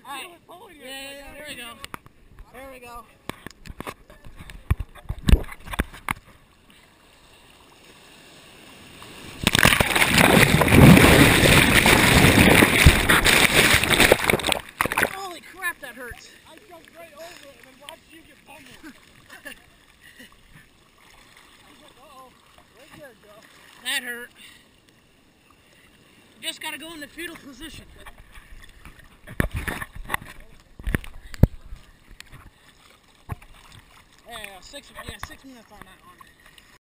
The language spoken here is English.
Alright. Yeah, there we go. There we go. Holy crap, that hurts. I jumped right over it and then watched you get pummeled. Uh-oh. Right there, Joe. That hurt. You just gotta go in the fetal position. Yeah, 6 minutes on that one.